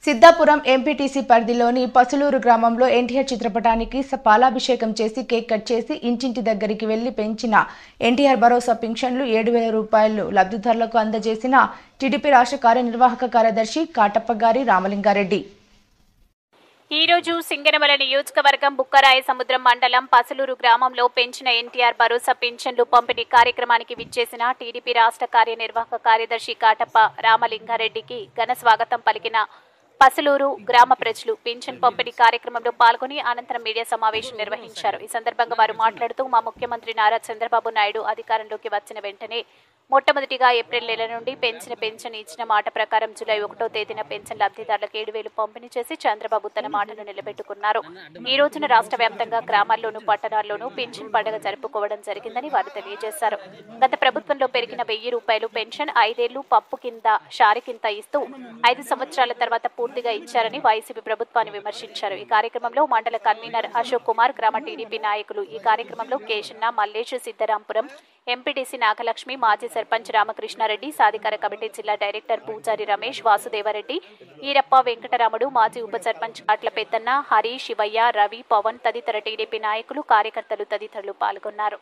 Siddhapuram MPTC పరిధిలోని పసులూరు గ్రామంలో ఎన్టీఆర్ చిత్రపటానికి పాలాభిషేకం చేసి కేక్ కట్ చేసి ఇంటింటి దగ్గరికి వెళ్లి పెంచిన ఎన్టీఆర్ భరోసా పింఛన్లు 7,000 రూపాయలు లబ్ధిదారులకు అందజేసిన టీడీపీ రాష్ట్ర కార్యనిర్వాహక కార్యదర్శి కాటప్పగారి రామలింగారెడ్డి. ఈ రోజు సింగనమల నియోజకవర్గం బుక్కరాయ సముద్రం మండలం పసులూరు గ్రామంలో పెంచిన ఎన్టీఆర్ భరోసా పింఛన్లు పంపిణీ కార్యక్రమానికి విచ్చేసిన టీడీపీ రాష్ట్ర కార్యనిర్వాహక కార్యదర్శి కాటప్ప రామలింగారెడ్డికి ఘన స్వాగతం పలికిన పసులూరు గ్రామ ప్రజలు పింఛన్ పంపిణీ కార్యక్రమంలో పాల్గొని అనంతరం మీడియా సమావేశం నిర్వహించారు. ఈ సందర్భంగా వారు మాట్లాడుతూ మా ముఖ్యమంత్రి నారా చంద్రబాబు నాయుడు అధికారంలోకి వచ్చిన వెంటనే మొట్టమొదటిగా ఏప్రిల్ నెల నుండి పెంచిన పెన్షన్ ఇచ్చిన మాట ప్రకారం జూలై 1వ తేదీన పెన్షన్ లబ్ధిదారులకు 7,000 పంపిణీ చేసి చంద్రబాబు తన మాటను నిలబెట్టుకున్నారు. ఈ రోజున రాష్ట్ర వ్యాప్తంగా గ్రామాల్లోనూ పట్టణాల్లోనూ పెన్షన్ పండుగ జరుపుకోవడం జరిగిందని వారు తెలియజేశారు. గత ప్రభుత్వంలో పెరిగిన 1,000 రూపాయలు పెన్షన్ 5 ఏళ్లు పప్పు కింద షారి కింద ఇస్తూ 5 సంవత్సరాల తర్వాత పూర్తిగా ఇచ్చారని వైసీపీ ప్రభుత్వాన్ని విమర్శించారు. ఈ కార్యక్రమంలో మండల కన్వీనర్ అశోక్ కుమార్, గ్రామ టీడీపీ నాయకులు, ఈ కార్యక్రమంలో కేశన్న, మల్లేష్, సిద్ధరాంపురం, ఎంపీటీసీ నాగలక్ష్మి, మాజీ సర్పంచ్ రామకృష్ణారెడ్డి, సాధికార కమిటీ జిల్లా డైరెక్టర్ పూజారి రమేష్, వాసుదేవరెడ్డి, ఈరప్ప, వెంకటరాముడు, మాజీ ఉప సర్పంచ్ కాట్ల పెద్దన్న, హరి, శివయ్య, రవి, పవన్ తదితర టీడీపీ నాయకులు, కార్యకర్తలు తదితరులు పాల్గొన్నారు.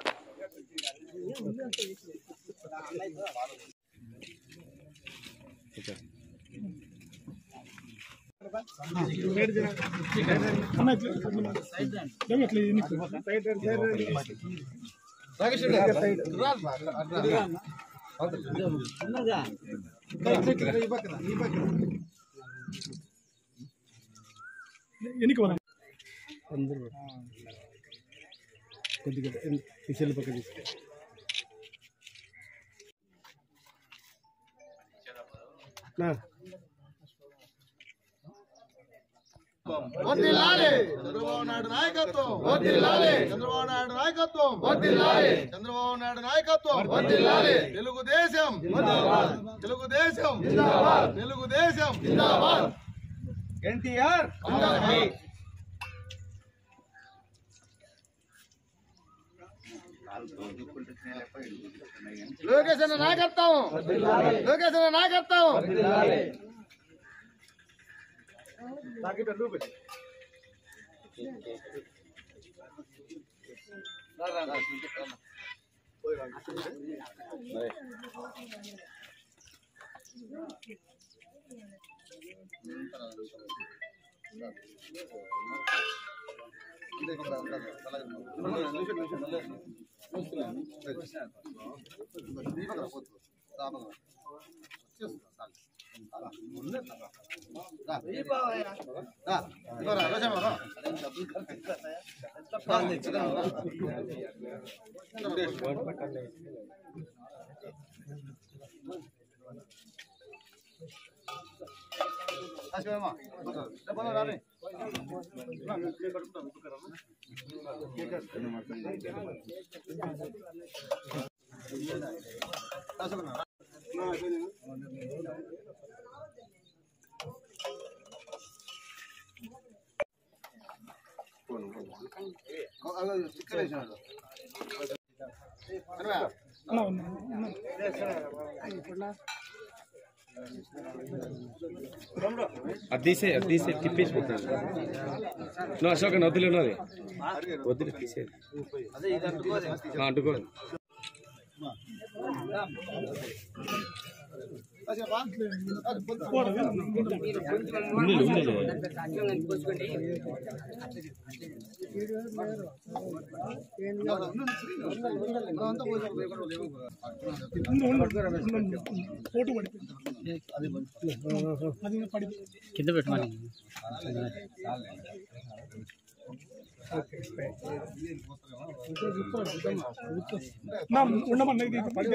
వర్ధిల్లాలి చంద్రబాబు నాయుడు నాయకత్వం, వర్ధిల్లాలి చంద్రబాబు నాయుడు నాయకత్వం, వర్ధిల్లాలి చంద్రబాబు నాయుడు నాయకత్వం, వర్ధిల్లాలి తెలుగుదేశం జిందాబాద్, తెలుగుదేశం జిందాబాద్, తెలుగుదేశం జిందాబాద్, ఎన్టీఆర్ జిందాబాద్. లోకేష్ అన్న నాయకత్వం, లోకేష్ అన్న నాయకత్వం. అద్దీసే తిప్పేసిపోతాను. అశోక్ వద్దులే ఉన్నది, వద్దులే తీసేది అంటుకోదు. కింద పెట్టమని ఉండమన్నా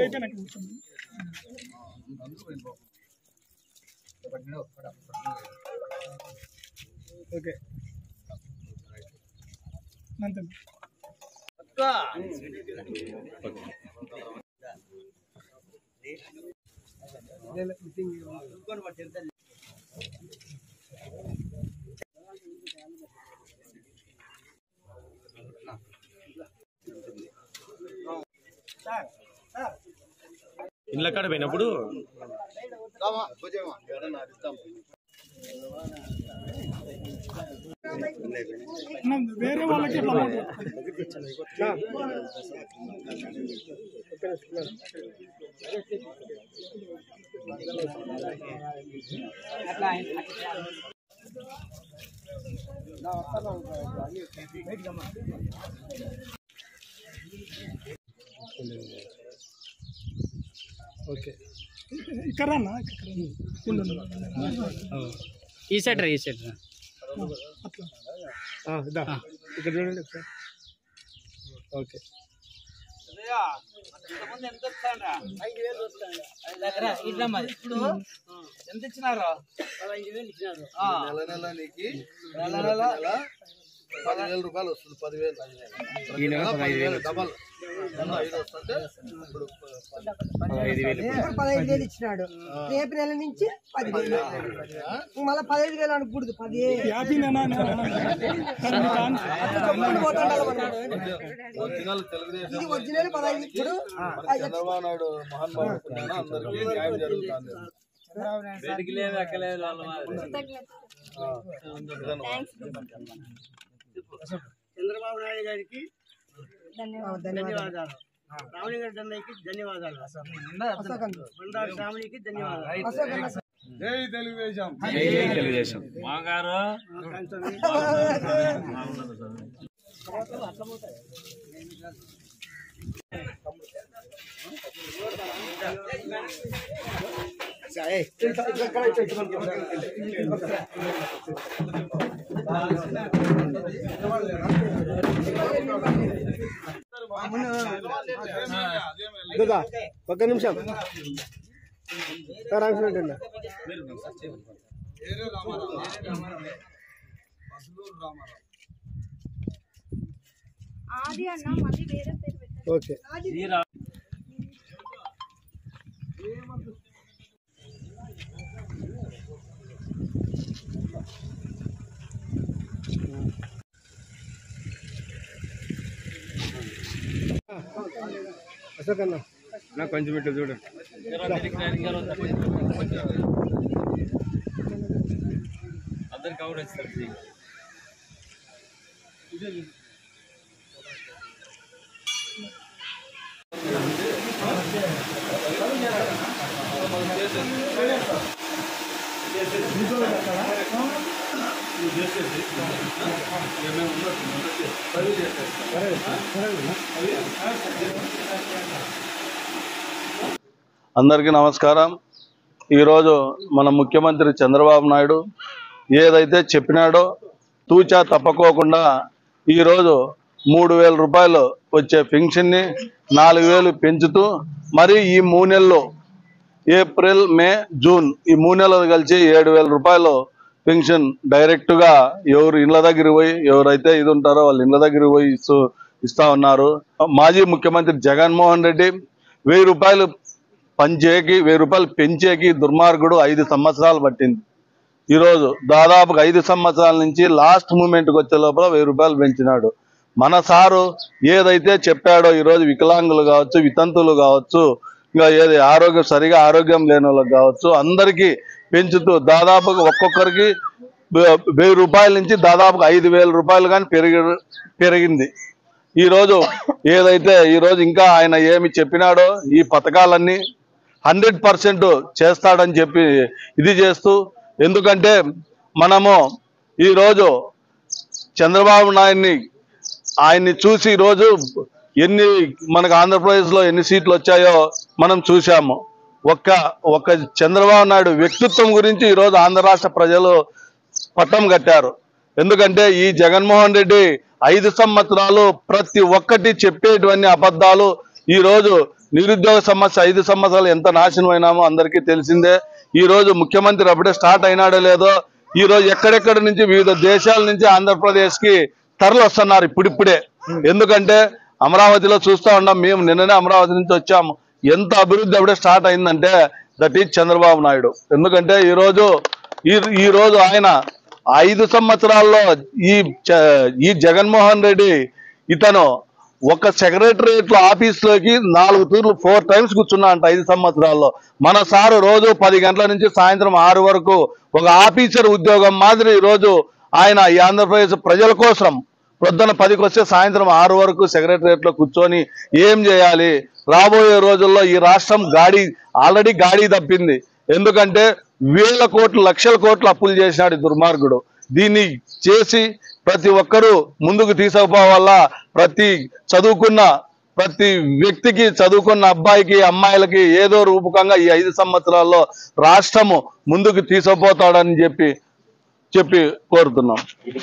ఓకే అంతే. ఇళ్ళ కాడ పోయినప్పుడు వేరే వాళ్ళకి ఓకే ఇక్కడ ఈ సైడ్ ఈ సైడ్ అట్లా ఇక్కడ చూడండి ఒకసారి. ఓకే ఇప్పుడు ఎంత ఇచ్చినారు? 15,000 ఇచ్చినారు. నెల నెల నీకు నెల 10,000 రూపాయలు వస్తుంది. 10,000 డబల్ 5 వస్తుంటే ఇప్పుడు 15,000 ఇచ్చినాడు. రేపు నెల నుంచి 10,000 మళ్ళీ 15,000 అనకూడదు. 10,000 ఒరిజినల్ తెలుగుదేశం ఇది ఒరిజినల్ 15. ఇప్పుడు చంద్రబాబు నాయుడు మహానుభావుడు అందరికీ న్యాయం జరుగుతుంది. చంద్రబాబు నాయుడు గారికి ధన్యవాదాలు. రామలింగ అన్నయ్యకి ధన్యవాదాలు. బండారు శ్రావణికి ధన్యవాదాలు. జై తెలుగుదేశం. తెలుగుదేశం ఒక్క నిమిషం రాండి. ఓకే అశోక్ అన్న నాకు కొంచెం ఇట్లా చూడండి. అందరికి అవుట్ వస్తారు. అందరికీ నమస్కారం. ఈరోజు మన ముఖ్యమంత్రి చంద్రబాబు నాయుడు ఏదైతే చెప్పినాడో తూచా తప్పకోకుండా ఈరోజు 3,000 రూపాయలు వచ్చే పెన్షన్ని 4,000 పెంచుతూ మరి ఈ 3 నెలలు ఏప్రిల్ మే జూన్ ఈ 3 నెలలు కలిసి 7,000 రూపాయలు పెన్షన్ డైరెక్ట్గా ఎవరు ఇళ్ళ దగ్గరికి పోయి ఎవరైతే ఇది ఉంటారో వాళ్ళు ఇళ్ళ దగ్గరికి పోయి ఇస్తా ఉన్నారు. మాజీ ముఖ్యమంత్రి జగన్మోహన్ రెడ్డి 1,000 రూపాయలు పంచేకి 1,000 రూపాయలు పెంచేకి దుర్మార్గుడు 5 సంవత్సరాలు పట్టింది. ఈరోజు దాదాపుగా 5 సంవత్సరాల నుంచి లాస్ట్ మూమెంట్కి వచ్చే లోపల 1,000 రూపాయలు పెంచినాడు. మన సారు ఏదైతే చెప్పాడో ఈరోజు వికలాంగులు కావచ్చు, వితంతులు కావచ్చు, ఇంకా ఏది ఆరోగ్యం లేని వాళ్ళకి కావచ్చు అందరికీ పెంచుతూ దాదాపుగా ఒక్కొక్కరికి 1,000 రూపాయల నుంచి దాదాపుగా 5,000 రూపాయలు కానీ పెరిగింది. ఈరోజు ఏదైతే ఈరోజు ఇంకా ఆయన ఏమి చెప్పినాడో ఈ పథకాలన్నీ 100% చేస్తాడని చెప్పి ఇది చేస్తూ, ఎందుకంటే మనము ఈరోజు చంద్రబాబు నాయుడిని ఆయన్ని చూసి ఈరోజు మనకు ఆంధ్రప్రదేశ్లో ఎన్ని సీట్లు వచ్చాయో మనం చూసాము. ఒక్క చంద్రబాబు నాయుడు వ్యక్తిత్వం గురించి ఈరోజు ఆంధ్ర రాష్ట్ర ప్రజలు పట్టం కట్టారు. ఎందుకంటే ఈ జగన్మోహన్ రెడ్డి 5 సంవత్సరాలు ప్రతి ఒక్కటి చెప్పేటువంటి అబద్ధాలు. ఈరోజు నిరుద్యోగ సమస్య 5 సంవత్సరాలు ఎంత నాశనం అయినామో అందరికీ తెలిసిందే. ఈరోజు ముఖ్యమంత్రి అప్పుడే స్టార్ట్ అయినాడో లేదో ఈరోజు ఎక్కడెక్కడి నుంచి వివిధ దేశాల నుంచి ఆంధ్రప్రదేశ్కి తరలి వస్తున్నారు ఇప్పుడిప్పుడే. ఎందుకంటే అమరావతిలో చూస్తూ ఉన్నాం, మేము నిన్ననే అమరావతి నుంచి వచ్చాము. ఎంత అభివృద్ధి అప్పుడే స్టార్ట్ అయిందంటే దట్ ఈజ్ చంద్రబాబు నాయుడు. ఎందుకంటే ఈరోజు ఆయన 5 సంవత్సరాల్లో ఈ జగన్మోహన్ రెడ్డి ఇతను ఒక సెక్రటరియట్ ఆఫీస్లోకి 4 తూర్లు 4 టైమ్స్ కూర్చున్నా అంట 5 సంవత్సరాల్లో. మన సారు రోజు 10 గంటల నుంచి సాయంత్రం 6 వరకు ఒక ఆఫీసర్ ఉద్యోగం మాదిరి రోజు ఆయన ఈ ఆంధ్రప్రదేశ్ ప్రజల కోసం పొద్దున 10కి వస్తే సాయంత్రం 6 వరకు సెక్రటరియట్ లో కూర్చొని ఏం చేయాలి, రాబోయే రోజుల్లో ఈ రాష్ట్రం ఆల్రెడీ గాడి తప్పింది. ఎందుకంటే వేల కోట్లు లక్షల కోట్లు అప్పులు చేసినాడు ఈ దుర్మార్గుడు. దీన్ని చేసి ప్రతి ఒక్కరూ ముందుకు తీసుకుపోవాలా. ప్రతి వ్యక్తికి, చదువుకున్న అబ్బాయికి అమ్మాయిలకి ఏదో రూపకంగా ఈ 5 సంవత్సరాల్లో రాష్ట్రము ముందుకు తీసుకుపోతాడని చెప్పి కోరుతున్నాం.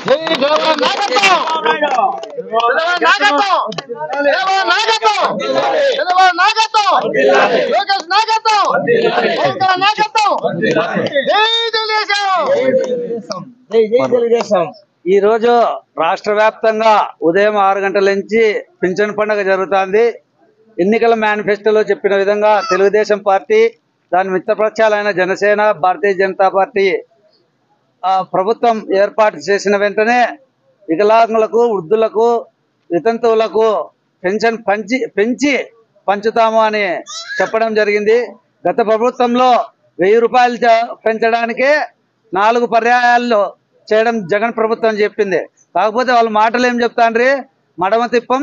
ఈ రోజు రాష్ట్ర వ్యాప్తంగా ఉదయం 6 గంటల నుంచి పింఛన్ పండుగ జరుగుతుంది. ఎన్నికల మేనిఫెస్టోలో చెప్పిన విధంగా తెలుగుదేశం పార్టీ, దాని మిత్రపక్షాలైన జనసేన, భారతీయ జనతా పార్టీ ప్రభుత్వం ఏర్పాటు చేసిన వెంటనే వికలాంగులకు, వృద్ధులకు, వితంతువులకు పెన్షన్ పెంచి పంచుతాము అని చెప్పడం జరిగింది. గత ప్రభుత్వంలో 1000 రూపాయలు పెంచడానికే 4 పర్యాయాల్లో చేయడం జగన్ ప్రభుత్వం చెప్పింది. కాకపోతే వాళ్ళ మాటలు ఏం చెప్తాండ్రి, మడమ తిప్పం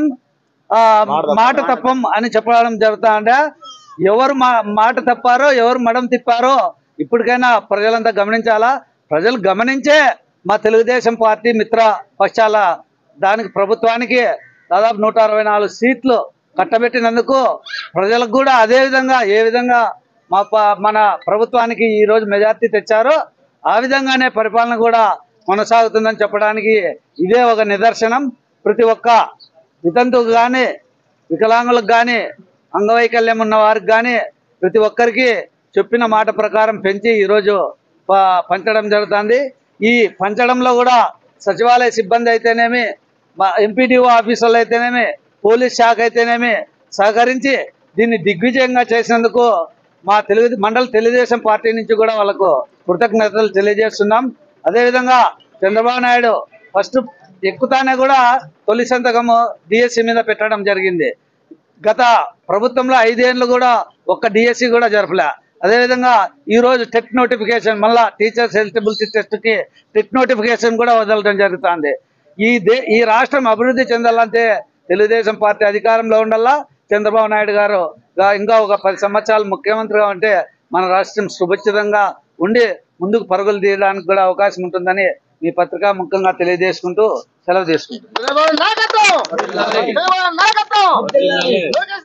మాట తప్పం అని చెప్పడం జరుగుతాంటే, ఎవరు మాట తప్పారో ఎవరు మడం తిప్పారో ఇప్పటికైనా ప్రజలంతా గమనించాలా. ప్రజలు గమనించే మా తెలుగుదేశం పార్టీ మిత్ర పక్షాల దానికి ప్రభుత్వానికి దాదాపు 164 సీట్లు కట్టబెట్టినందుకు ప్రజలకు కూడా అదే విధంగా ఏ విధంగా మన ప్రభుత్వానికి ఈరోజు మెజార్టీ తెచ్చారో ఆ విధంగానే పరిపాలన కూడా కొనసాగుతుందని చెప్పడానికి ఇదే ఒక నిదర్శనం. ప్రతి ఒక్క వితంతువుకు కానీ, వికలాంగులకు కానీ, అంగవైకల్యం ఉన్న వారికి కానీ ప్రతి ఒక్కరికి చెప్పిన మాట ప్రకారం పెంచి ఈరోజు పంచడం జరుగుతుంది. ఈ పంచడంలో కూడా సచివాలయ సిబ్బంది అయితేనేమి, ఎంపీడీఓ ఆఫీసర్లు అయితేనేమి, పోలీస్ శాఖ అయితేనేమి సహకరించి దీన్ని దిగ్విజయంగా చేసినందుకు మా మండల తెలుగుదేశం పార్టీ నుంచి కూడా వాళ్ళకు కృతజ్ఞతలు తెలియజేస్తున్నాం. అదేవిధంగా చంద్రబాబు నాయుడు ఫస్ట్ ఎక్కుతానే కూడా తొలి సంతకము డిఎస్సి మీద పెట్టడం జరిగింది. గత ప్రభుత్వంలో 5 ఏళ్ళు కూడా ఒక్క డిఎస్సి కూడా జరపలే. అదేవిధంగా ఈరోజు టెట్ నోటిఫికేషన్, మళ్ళా టీచర్స్ ఎలిజిబిలిటీ టెస్ట్కి టెట్ నోటిఫికేషన్ కూడా వదలడం జరుగుతుంది. ఈ రాష్ట్రం అభివృద్ధి చెందాలంటే తెలుగుదేశం పార్టీ అధికారంలో ఉండాలా. చంద్రబాబు నాయుడు గారు ఇంకా ఒక 10 సంవత్సరాలు ముఖ్యమంత్రిగా ఉంటే మన రాష్ట్రం సుభిక్షితంగా ఉండి ముందుకు పరుగులు తీయడానికి కూడా అవకాశం ఉంటుందని మీ పత్రికా ముఖ్యంగా తెలియజేసుకుంటూ సెలవు తీసుకుంటాం.